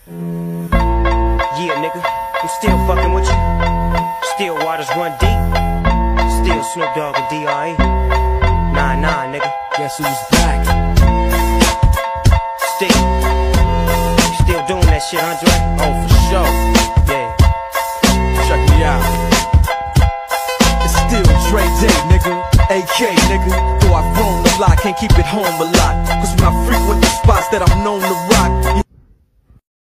Yeah, nigga, I'm still fucking with you. Still waters run deep. Still Snoop Dogg and D.R.E. Nah, nigga. Guess who's back? Still doing that shit, Andre? Oh, for sure. Yeah. Check me out. It's still Dre Day, nigga. AK, nigga. Though I've grown a lot, can't keep it home a lot. Cause when I frequent the spots that I'm known